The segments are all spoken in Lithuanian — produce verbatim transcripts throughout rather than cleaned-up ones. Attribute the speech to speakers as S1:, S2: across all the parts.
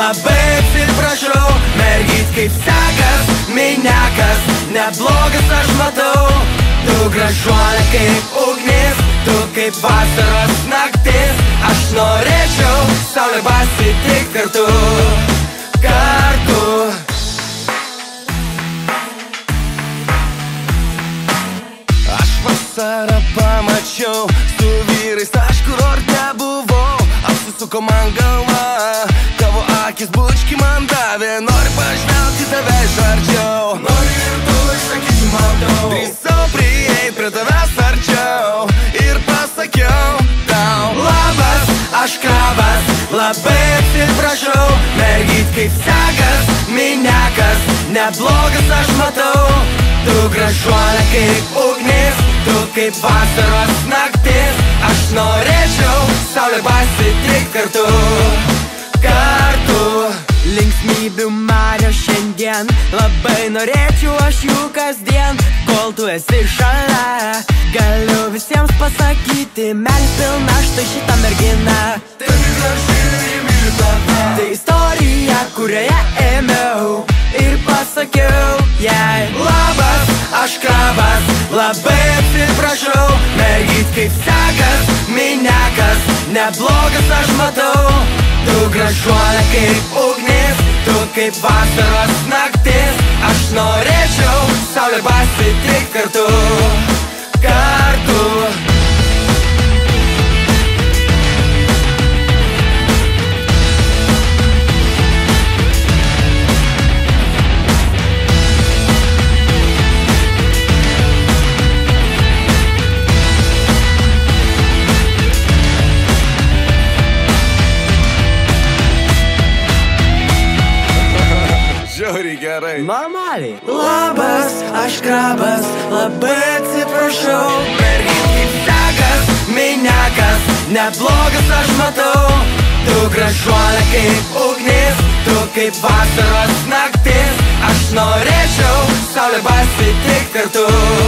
S1: labai atsiprašau. Mergyt kaip sekas, miniakas, neblogas aš matau. Tu gražuolė kaip ugnis, tu kaip vasaros naktis. Aš norėčiau saulė pasitikti kartu, kartu. Aš vasarą pamačiau, su vyrais aš kurorte buvau. Apsisuko man galva, tavo akis bučki man davė. Nori pažvelgti tave iš arčiau, nori ir tu išsakyti man daug. Drįsau prieit prie tavęs arčiau ir pasakiau tau: labas, aš krabas, labai atsiprašau. Mergyt kaip sekas, miniakas, neblogas aš matau. Tu gražuolė kaip ugnis, tu kaip vasaros naktis. Aš norėčiau saulė pasitikti kartu, kartu. Linksmybių Mario šiandien, labai norėčiau aš jų kasdien. Kol tu esi šalia, galiu visiems pasakyti: meilės pilna štai šitą merginą. Tai graži ir myliu tave. Tai istorija, kurioje ėmiau ir pasakiau jai: labas, aš krabas, labai atsiprašau. Mergyt kaip sekas, miniakas, neblogas aš matau. Tu gražuolė kaip ugnis, tu kaip vasaros naktis. Aš norėčiau saulė pasitikti kartu, kartu.
S2: Žiauriai gerai.
S1: Normaliai. Labas, aš krabas, labai atsiprašau. Mergyt kaip sekas, miniakas, neblogas aš matau. Tu gražuolė kaip ugnis, tu kaip vasaros naktis. Aš norėčiau saulė pasitikti kartu.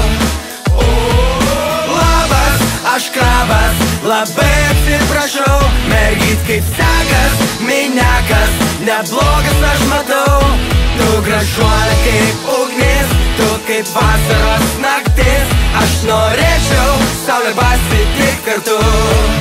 S1: Labas, aš krabas, labai atsiprašau. Mergyt kaip sekas, miniakas, neblogas aš matau. Tu gražuolė kaip ugnis, tu kaip vasaros naktis. Aš norėčiau saulė pasitikti kartu.